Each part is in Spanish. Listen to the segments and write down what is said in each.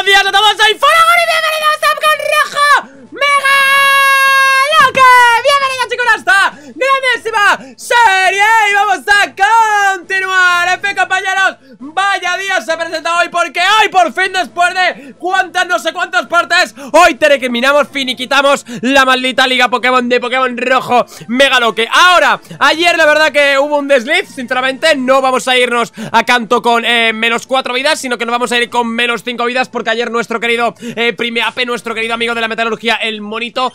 buenos días a todos, soy Folagor y bienvenidos a Con Rojo Mega Loque. Bienvenidos chicos a esta grandísima serie y vamos a continuar. Compañeros, vaya día se presenta hoy, porque hoy por fin, después de no sé cuántas partes, hoy terminamos, finiquitamos la maldita liga Pokémon de Pokémon Rojo Mega Loque. Ahora, ayer la verdad que hubo un desliz, sinceramente. No vamos a irnos a canto con menos 4 vidas, sino que nos vamos a ir con menos 5 vidas, porque ayer nuestro querido Primeape, nuestro querido amigo de la metalurgia, el monito,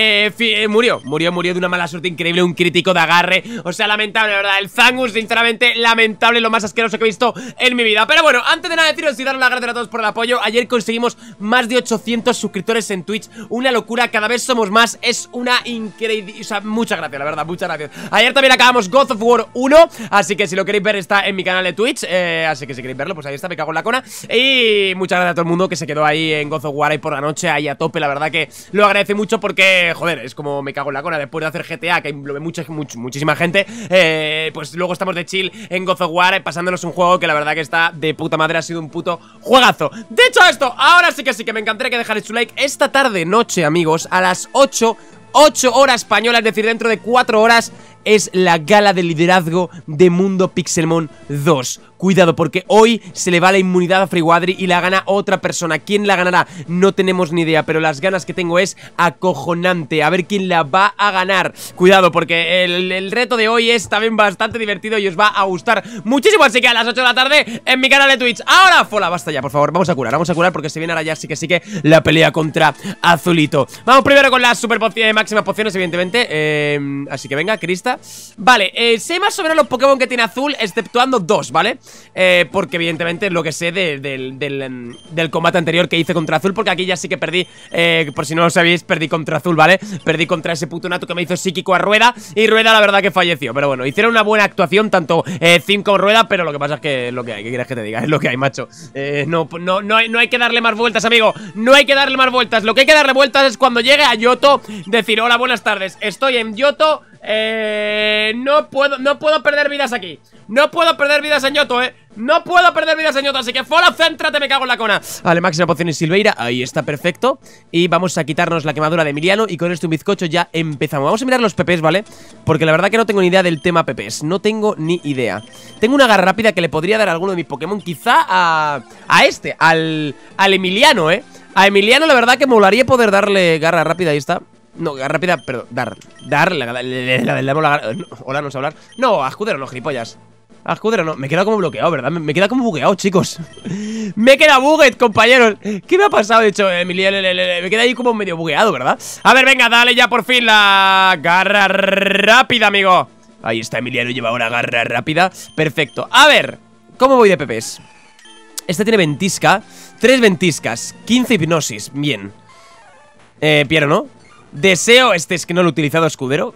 murió de una mala suerte increíble, un crítico de agarre. O sea, lamentable, la verdad. El Zangus, sinceramente, lamentable, lo más asqueroso que he visto en mi vida. Pero bueno, antes de nada deciros y daros las gracias a todos por el apoyo. Ayer conseguimos más de 800 suscriptores en Twitch, una locura, cada vez somos más, es una increíble, o sea, muchas gracias, la verdad, muchas gracias. Ayer también acabamos God of War 1, así que si lo queréis ver está en mi canal de Twitch, así que si queréis verlo, pues ahí está, me cago en la cona. Y muchas gracias a todo el mundo que se quedó ahí en God of War ahí por la noche, ahí a tope, la verdad que lo agradece mucho, porque, joder, es como me cago en la cona, después de hacer GTA, que lo ve muchísima gente, pues luego estamos de chill en God of War, pasándonos un juego que la verdad que está de puta madre, ha sido un puto juegazo. Dicho esto, ahora sí que me encantaría que dejarais su like. Esta tarde noche, amigos, a las 8 horas españolas, es decir, dentro de 4 horas, es la gala de liderazgo de Mundo Pixelmon 2. Cuidado, porque hoy se le va la inmunidad a Freewadry y la gana otra persona. ¿Quién la ganará? No tenemos ni idea, pero las ganas que tengo es acojonante. A ver quién la va a ganar. Cuidado, porque el reto de hoy es también bastante divertido y os va a gustar muchísimo. Así que a las 8 de la tarde en mi canal de Twitch. Ahora, Fola, basta ya, por favor, vamos a curar porque se viene ahora ya sí que la pelea contra Azulito. Vamos primero con las super máximas pociones, evidentemente. Así que venga, Krista. Vale, sé más o menos los Pokémon que tiene Azul, exceptuando 2, ¿vale? Porque evidentemente es lo que sé del combate anterior que hice contra Azul, porque aquí ya sí que perdí, por si no lo sabéis, perdí contra Azul, ¿vale? Perdí contra ese puto Natu que me hizo psíquico a Rueda, y Rueda la verdad que falleció. Pero bueno, hicieron una buena actuación tanto Zim como Rueda, pero lo que pasa es que es lo que hay, ¿qué quieres que te diga? Es lo que hay, macho. No hay que darle más vueltas, amigo. No hay que darle más vueltas. Lo que hay que darle vueltas es cuando llegue a Yoto, decir, hola, buenas tardes, estoy en Yoto. No puedo perder vidas aquí. No puedo perder vidas en Yoto, no puedo perder vidas en Yoto, así que Fola, céntrate, me cago en la cona. Vale, máxima poción en Silveira, ahí está, perfecto. Y vamos a quitarnos la quemadura de Emiliano y con esto un bizcocho ya empezamos. Vamos a mirar los PPs, ¿vale? Porque la verdad que no tengo ni idea del tema PPs. No tengo ni idea. Tengo una garra rápida que le podría dar a alguno de mis Pokémon, quizá al Emiliano, A Emiliano la verdad que me molaría poder darle garra rápida, ahí está. No, rápida, perdón, hola, no sé hablar. No, a Escudero no, gilipollas. A Escudero no, me he quedado como bloqueado, ¿verdad? Me he quedado como bugueado, chicos. Me he quedado buguet, compañeros. ¿Qué me ha pasado? De hecho, Emiliano, me quedé ahí como medio bugueado, ¿verdad? A ver, venga, dale ya por fin la garra rápida, amigo. Ahí está, Emiliano, lleva una garra rápida. Perfecto, a ver, ¿cómo voy de PPs? Este tiene ventisca, 3 ventiscas, 15 hipnosis, bien. Piero, ¿no? Deseo, este es que no lo he utilizado, Escudero.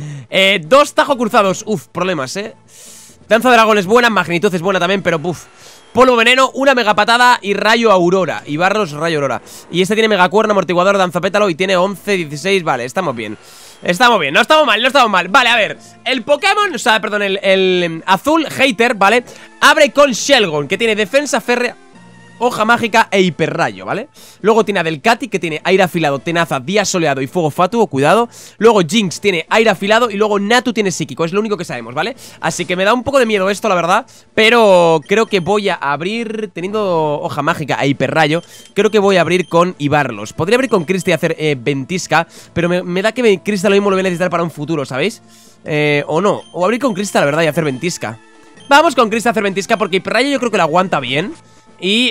2 tajo cruzados, problemas, Danza dragón es buena, magnitud es buena también, pero polvo veneno, una mega patada y rayo aurora. Y Barros, rayo aurora. Y este tiene mega cuerno, amortiguador, danza pétalo y tiene 11, 16, vale, estamos bien. Estamos bien, no estamos mal. Vale, a ver, el Pokémon, o sea, perdón, el azul, hater, ¿vale? Abre con Shelgon, que tiene defensa férrea, hoja mágica e hiperrayo, ¿vale? Luego tiene a Delcati, que tiene aire afilado, tenaza, día soleado y fuego fatuo, cuidado. Luego Jinx tiene aire afilado y luego Natu tiene psíquico, es lo único que sabemos, ¿vale? Así que me da un poco de miedo esto, la verdad, pero creo que voy a abrir, teniendo hoja mágica e hiperrayo, creo que voy a abrir con Ibarlos. Podría abrir con Krista y hacer ventisca, pero me da que Krista lo mismo lo voy a necesitar para un futuro, ¿sabéis? O no, o abrir con Krista, la verdad, y hacer ventisca. Vamos con Krista a hacer ventisca porque hiperrayo yo creo que la aguanta bien. Y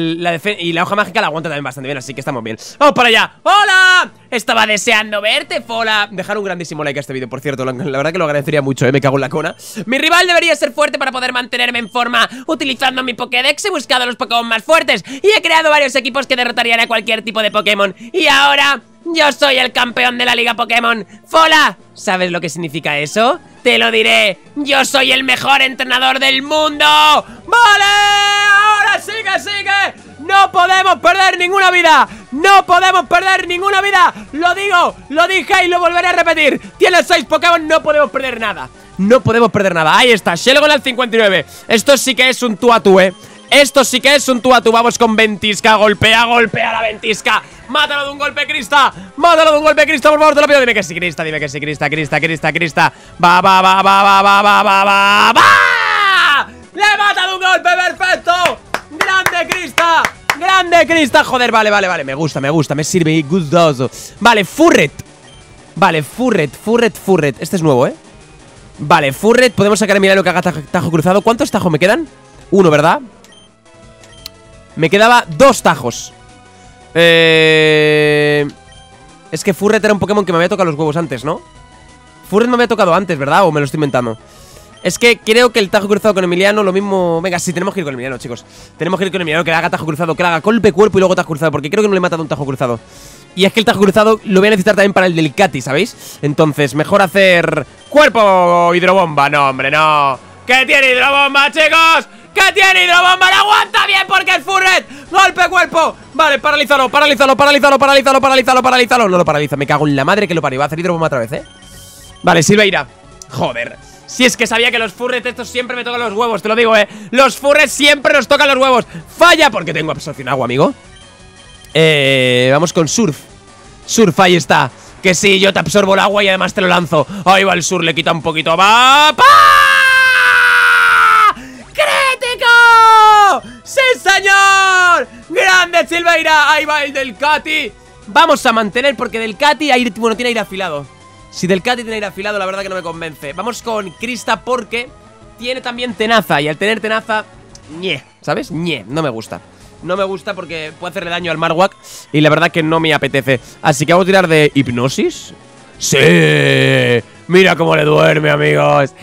la hoja mágica la aguanta también bastante bien, así que estamos bien. ¡Vamos para allá! ¡Hola! Estaba deseando verte, Fola. Dejar un grandísimo like a este vídeo, por cierto. La verdad que lo agradecería mucho, me cago en la cona. Mi rival debería ser fuerte para poder mantenerme en forma. Utilizando mi Pokédex he buscado los Pokémon más fuertes y he creado varios equipos que derrotarían a cualquier tipo de Pokémon. Y ahora, yo soy el campeón de la Liga Pokémon. Fola, ¿sabes lo que significa eso? Te lo diré. Yo soy el mejor entrenador del mundo. ¡Vale! ¡Ahora sigue! ¡No podemos perder ninguna vida! ¡No podemos perder ninguna vida! Lo digo, lo dije y lo volveré a repetir. Tienes 6 Pokémon, no podemos perder nada. No podemos perder nada. Ahí está, Shelgon al 59. Esto sí que es un tú a tú, Esto sí que es un tú a tú. Vamos con ventisca. Golpea la ventisca. Mátalo de un golpe, Krista. Mátalo de un golpe, Krista, por favor, te lo pido. Dime que sí, Krista. Dime que sí, Krista. Va. ¡Le mata de un golpe! ¡Perfecto! ¡Grande, Krista! ¡Grande, Krista! Joder, vale. Me gusta. Me sirve gustoso. Vale, Furret. Furret. Este es nuevo, ¿eh? Vale, Furret. Podemos sacar a mirar lo que haga tajo cruzado. ¿Cuántos tajos me quedan? Uno, ¿verdad? Me quedaba 2 tajos. Es que Furret era un Pokémon que me había tocado los huevos antes, ¿no? Furret me había tocado antes, ¿verdad? ¿O me lo estoy inventando? Es que creo que el tajo cruzado con Emiliano lo mismo... Venga, sí, tenemos que ir con Emiliano, chicos. Tenemos que ir con Emiliano, que le haga tajo cruzado, que le haga golpe cuerpo y luego tajo cruzado, porque creo que no le mata de un tajo cruzado. Y es que el tajo cruzado lo voy a necesitar también para el del Katy, ¿sabéis? Entonces, mejor hacer... ¡Cuerpo! Hidrobomba, no, hombre, no. ¿Qué tiene hidrobomba, chicos? ¿Qué tiene hidrobomba? ¡La aguanta bien porque es Furret! ¡Golpe cuerpo! Vale, paralízalo. No lo paraliza, me cago en la madre que lo parió. Va a hacer hidrobomba otra vez, ¿eh? Vale, Silveira. Joder. Si es que sabía que los Furret estos siempre me tocan los huevos, te lo digo, los Furret siempre nos tocan los huevos. Falla porque tengo absorción agua, amigo. Vamos con Surf. Surf, ahí está. Que sí, yo te absorbo el agua y además te lo lanzo. Ahí va el Surf, le quita un poquito. ¡Va! ¡Pa! ¡Crítico! ¡Sí, señor! ¡Grande, Silveira! Ahí va el del Katy. Vamos a mantener porque del Katy bueno, tiene aire afilado. Si del Katy tiene aire afilado, la verdad que no me convence. Vamos con Krista porque tiene también tenaza. Y al tener tenaza, ¿sabes? No me gusta. No me gusta porque puede hacerle daño al Marowak. Y la verdad que no me apetece. Así que vamos a tirar de hipnosis. ¡Sí! Mira cómo le duerme, amigos.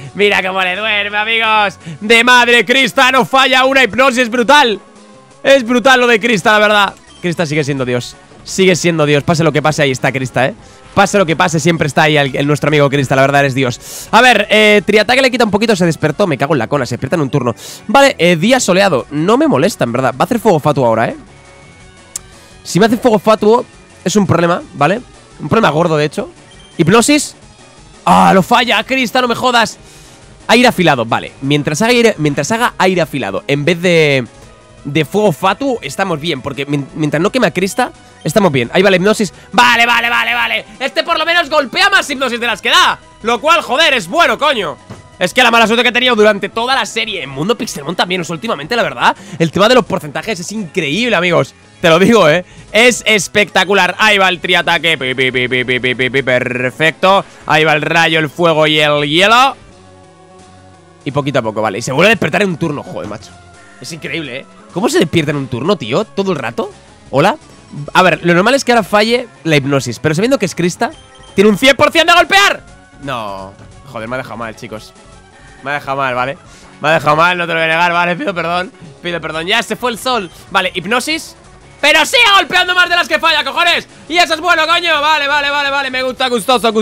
De madre, Krista no falla una hipnosis. Es brutal. Es brutal lo de Krista, la verdad. Krista sigue siendo Dios. Pase lo que pase, ahí está Krista, Pase lo que pase, siempre está ahí nuestro amigo Krista, la verdad, eres Dios. A ver, triataque le quita un poquito, se despertó. Me cago en la cona, se despierta en un turno. Vale, día soleado, no me molesta, en verdad. Va a hacer fuego fatuo ahora, Si me hace fuego fatuo, es un problema, ¿vale? Un problema gordo, de hecho. Hipnosis. ¡Ah, lo falla! Krista, no me jodas. Aire afilado, vale. Mientras haga aire afilado en vez de fuego fatuo, estamos bien. Porque mientras no queme a Krista, estamos bien. Ahí va la hipnosis. Vale. Este por lo menos golpea más hipnosis de las que da. Lo cual, joder, es bueno, coño. Es que la mala suerte que he tenido durante toda la serie en Mundo Pixelmon también, últimamente, la verdad, el tema de los porcentajes es increíble, amigos. Te lo digo, es espectacular. Ahí va el triataque. Perfecto. Ahí va el rayo, el fuego y el hielo. Y poquito a poco, vale. Y se vuelve a despertar en un turno, joder, macho. Es increíble, ¿Cómo se despierta en un turno, tío? ¿Todo el rato? ¿Hola? A ver, lo normal es que ahora falle la hipnosis, pero sabiendo que es Krista, tiene un 100% de golpear. No. Joder, me ha dejado mal, chicos. Me ha dejado mal, ¿vale? Me ha dejado mal, no te lo voy a negar, ¿vale? Pido perdón. Ya se fue el sol. Vale, hipnosis. ¡Pero sigue golpeando más de las que falla, cojones! ¡Y eso es bueno, coño! Vale. Me gusta, gustoso.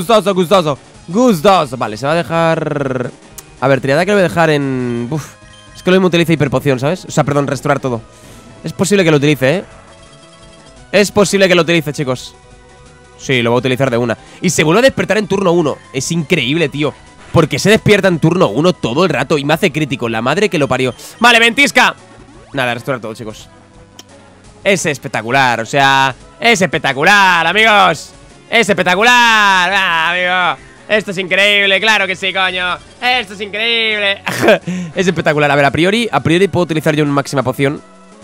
Vale, se va a dejar... A ver, triataque lo voy a dejar en... Es que lo mismo utiliza hiperpoción, ¿sabes? O sea, perdón, restaurar todo. Es posible que lo utilice, Es posible que lo utilice, chicos. Sí, lo voy a utilizar de una. Y se vuelve a despertar en turno 1. Es increíble, tío. Porque se despierta en turno 1 todo el rato y me hace crítico. La madre que lo parió. Vale, ventisca. Nada, restaurar todo, chicos. Es espectacular, o sea, es espectacular, amigos. Es espectacular, amigo. Esto es increíble, claro que sí, coño. Esto es increíble. Es espectacular, a ver, a priori puedo utilizar yo una máxima poción.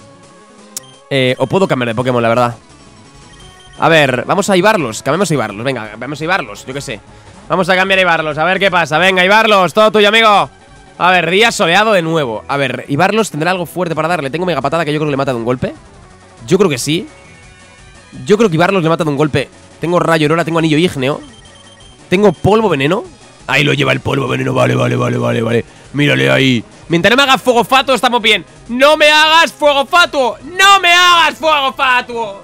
O puedo cambiar de Pokémon, la verdad. A ver, vamos a Ibarlos. Cambiamos a Ibarlos, venga, vamos a Ibarlos, yo qué sé. Vamos a cambiar a Ibarlos, a ver qué pasa. Venga, Ibarlos, todo tuyo, amigo. A ver, día soleado de nuevo. A ver, Ibarlos tendrá algo fuerte para darle. Tengo mega patada que yo creo que le mata de un golpe. Yo creo que sí. Yo creo que Ibarlos le mata de un golpe. Tengo rayo aurora, tengo anillo ígneo. Tengo polvo veneno. Ahí lo lleva el polvo veneno, vale. Mírale ahí. Mientras no me hagas fuego fatuo, estamos bien. ¡No me hagas fuego fatuo! ¡No me hagas fuego fatuo!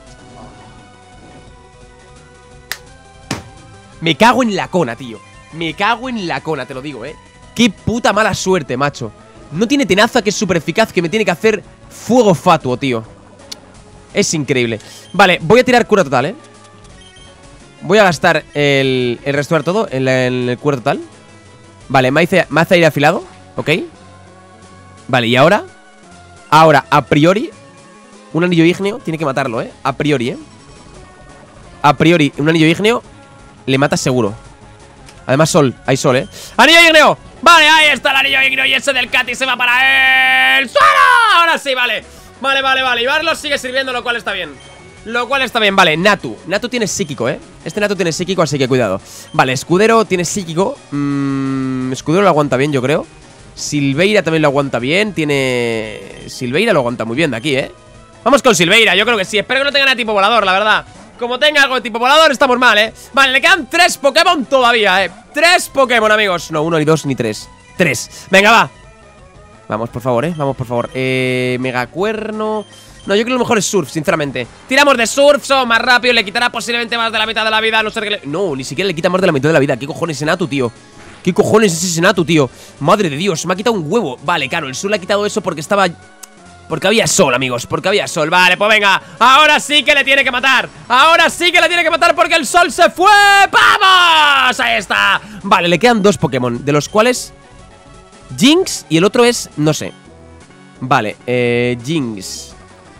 Me cago en la cona, tío. Me cago en la cona, te lo digo, Qué puta mala suerte, macho. No tiene tenaza, que es súper eficaz, que me tiene que hacer fuego fatuo, tío. Es increíble. Vale, voy a tirar cura total, Voy a gastar el restaurar todo en el cura total. Vale, me hace aire afilado. Ok. Vale, y ahora Ahora, a priori, un anillo ígneo tiene que matarlo, a priori, A priori, un anillo ígneo le mata seguro. Además, sol, hay sol, ¡anillo ígneo! Vale, ahí está el anillo ígneo y ese del Katy se va para el suelo. Ahora sí, vale. Vale. Y Barlos sigue sirviendo, lo cual está bien. Vale, Natu tiene psíquico, Este Natu tiene psíquico, así que cuidado. Vale, Escudero tiene psíquico. Escudero lo aguanta bien, yo creo. Silveira también lo aguanta bien. Silveira lo aguanta muy bien de aquí, Vamos con Silveira, yo creo que sí. Espero que no tenga nada de tipo volador, la verdad. Como tenga algo de tipo volador, estamos mal, Vale, le quedan 3 Pokémon todavía, 3 Pokémon, amigos. No, 1 ni 2 ni 3. 3. Venga, va. Vamos, por favor, Megacuerno. No, yo creo que lo mejor es Surf, sinceramente. Tiramos de Surf, son más rápido. Le quitará posiblemente más de la mitad de la vida. No sé qué No, ni siquiera le quita más de la mitad de la vida. ¿Qué cojones ese Natu, tío? ¿Qué cojones es ese Natu, tío? Madre de Dios, me ha quitado un huevo. Vale, claro, el Sur le ha quitado eso porque estaba... Porque había sol, amigos, porque había sol. Vale, pues venga, ahora sí que le tiene que matar. Porque el sol se fue. ¡Vamos! Ahí está. Vale, le quedan 2 Pokémon, de los cuales Jinx y el otro es... no sé. Vale, Jinx.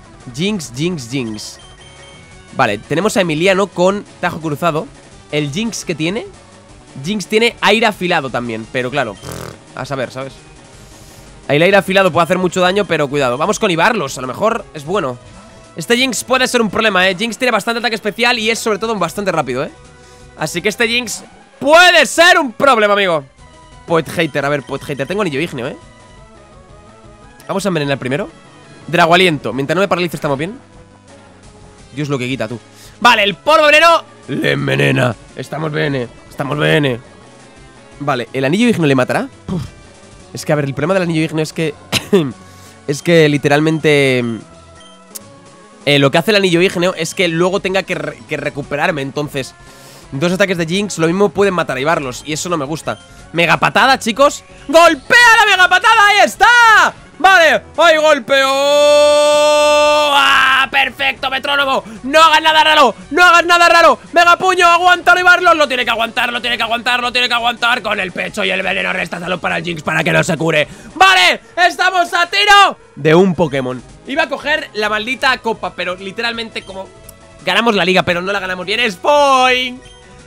Vale, tenemos a Emiliano con Tajo Cruzado. El Jinx que tiene... Jinx tiene aire afilado también, pero claro, a saber, ¿sabes? El aire afilado puede hacer mucho daño, pero cuidado. Vamos con Ibarlos, a lo mejor es bueno. Este Jinx puede ser un problema, Jinx tiene bastante ataque especial y es sobre todo bastante rápido, Así que este Jinx puede ser un problema, amigo. Poet Hater, a ver, Poet Hater. Tengo anillo ígneo, Vamos a envenenar primero. Drago Aliento, mientras no me paralice estamos bien. Dios lo que quita, tú. Vale, el polvo veneno le envenena. Estamos bien. Vale, ¿el anillo ígneo le matará? Uf. Es que, a ver, el problema del anillo ígneo es que... es que literalmente... lo que hace el anillo ígneo es que luego tenga que recuperarme. Entonces, 2 ataques de Jinx lo mismo pueden matar a Ibarlos. Y eso no me gusta. Mega patada, chicos. ¡Golpea la mega patada! ¡Ahí está! Vale, ¡ay, golpeo! ¡Ah, perfecto, metrónomo! ¡No hagas nada raro! ¡Mega puño! ¡Aguántalo, Ibarlos! Lo tiene que aguantar con el pecho y el veneno. Resta salud para el Jinx para que no se cure. ¡Vale! ¡Estamos a tiro de un Pokémon! Iba a coger la maldita copa, pero literalmente como... ganamos la liga, pero no la ganamos bien. ¡Spoink!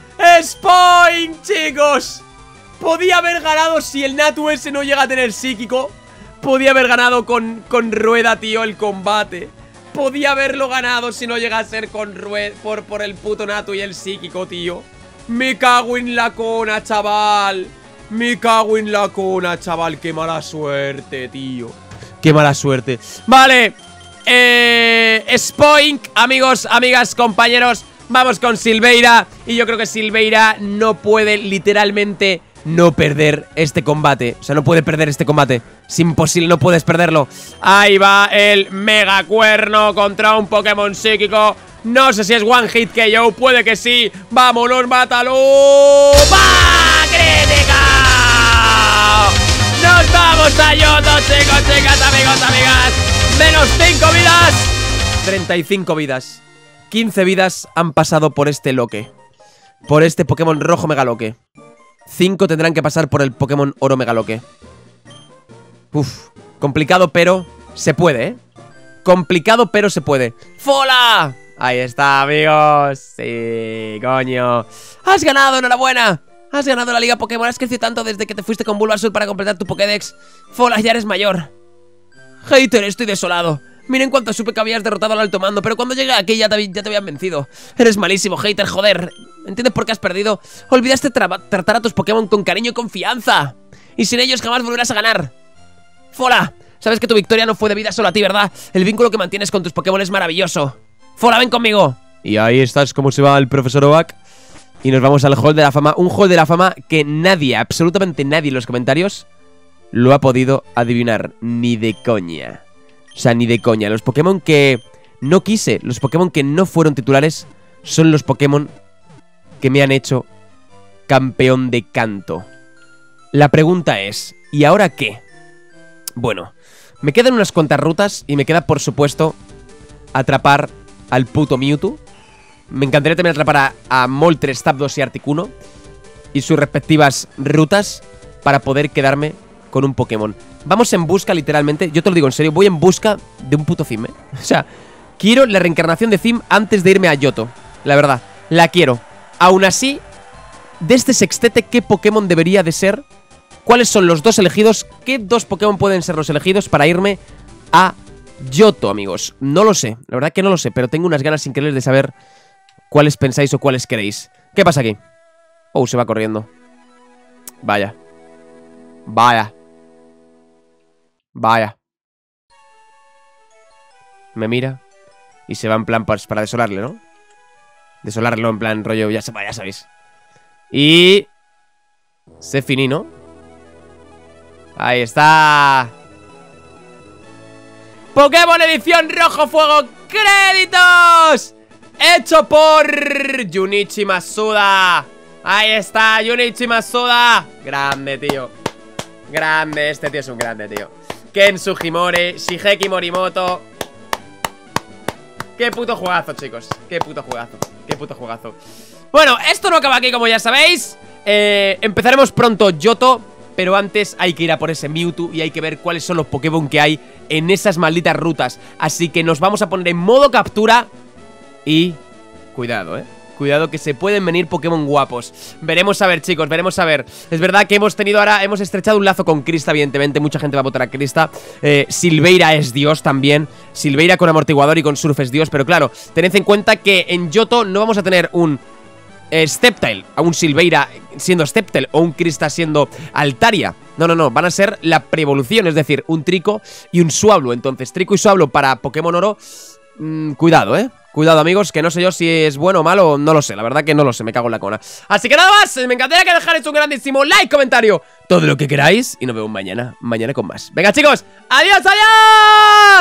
Chicos! Podía haber ganado si el Natu ese no llega a tener psíquico. Podía haber ganado con rueda, tío, el combate. Podía haberlo ganado si no llega a ser con rueda por el puto Natu y el psíquico, tío. Me cago en la cona, chaval. Qué mala suerte, tío. Qué mala suerte. Vale. Spoink, amigos, amigas, compañeros. Vamos con Silveira. Y yo creo que Silveira no puede literalmente... no perder este combate. O sea, no puede perder este combate. Es imposible, no puedes perderlo. Ahí va el Megacuerno contra un Pokémon psíquico. No sé si es One Hit KO, puede que sí. ¡Vámonos, mátalo! ¡Va! ¡Crítica! ¡Nos vamos a Yoto, chicos, chicas, amigos, amigas! ¡Menos 5 vidas! 35 vidas. 15 vidas han pasado por este Loque. Por este Pokémon rojo Megaloque. 5 tendrán que pasar por el Pokémon Oro Megaloque. Uf, complicado pero se puede, Complicado pero se puede. ¡Fola! Ahí está, amigos. Sí, coño. ¡Has ganado! ¡Enhorabuena! Has ganado la Liga Pokémon. Has crecido tanto desde que te fuiste con Bulbasaur para completar tu Pokédex. Fola, ya eres mayor. Hater, estoy desolado. Miren cuánto supe que habías derrotado al alto mando, pero cuando llegué aquí ya te habían vencido. Eres malísimo, Hater, joder. ¿Entiendes por qué has perdido? Olvidaste tratar a tus Pokémon con cariño y confianza. Y sin ellos jamás volverás a ganar. Fola, sabes que tu victoria no fue debida solo a ti, ¿verdad? El vínculo que mantienes con tus Pokémon es maravilloso. Fola, ven conmigo. Y ahí estás, como se va el profesor Oak. Y nos vamos al Hall de la Fama. Un Hall de la Fama que nadie, absolutamente nadie en los comentarios lo ha podido adivinar. Ni de coña. O sea, ni de coña. Los Pokémon que no quise, los Pokémon que no fueron titulares, son los Pokémon que me han hecho campeón de canto. La pregunta es, ¿y ahora qué? Bueno, me quedan unas cuantas rutas y me queda, por supuesto, atrapar al puto Mewtwo. Me encantaría también atrapar a Moltres, Zapdos y Articuno y sus respectivas rutas para poder quedarme con un Pokémon. Vamos en busca, literalmente, yo te lo digo en serio, voy en busca de un puto Zim, O sea, quiero la reencarnación de Zim antes de irme a Johto. La verdad, la quiero. Aún así, de este sextete, ¿qué Pokémon debería de ser? ¿Cuáles son los dos elegidos? ¿Qué dos Pokémon pueden ser los elegidos para irme a Johto, amigos? No lo sé, la verdad que no lo sé, pero tengo unas ganas increíbles de saber cuáles pensáis o cuáles queréis. ¿Qué pasa aquí? Oh, se va corriendo. Vaya. Vaya. Vaya. Me mira y se va en plan para desolarle, ¿no? Desolarlo en plan rollo, ya sabéis. Y... se finí, ¿no? Ahí está. Pokémon Edición Rojo Fuego Créditos, hecho por Junichi Masuda. Ahí está, Junichi Masuda. Grande, tío. Grande, este tío es un grande, tío. Ken Sugimori, Shigeki Morimoto. Qué puto juegazo, chicos. Qué puto juegazo. Qué puto juegazo. Bueno, esto no acaba aquí, como ya sabéis. Empezaremos pronto Johto, pero antes hay que ir a por ese Mewtwo y hay que ver cuáles son los Pokémon que hay en esas malditas rutas. Así que nos vamos a poner en modo captura. Y... cuidado, cuidado que se pueden venir Pokémon guapos. Veremos a ver, chicos, veremos a ver. Es verdad que hemos tenido ahora, hemos estrechado un lazo con Krista, evidentemente. Mucha gente va a votar a Krista. Silveira es Dios también. Silveira con amortiguador y con surf es Dios. Pero claro, tened en cuenta que en Johto no vamos a tener un Sceptile, a un Silveira siendo Sceptile o un Krista siendo Altaria. No, no, no, van a ser la pre-evolución, es decir, un Trico y un Swablu. Entonces, Trico y Swablu para Pokémon Oro, cuidado, cuidado, amigos, que no sé yo si es bueno o malo, no lo sé, la verdad que no lo sé, me cago en la cona. Así que nada más, me encantaría que dejarais un grandísimo like, comentario, todo lo que queráis. Y nos vemos mañana con más. Venga, chicos, adiós, adiós.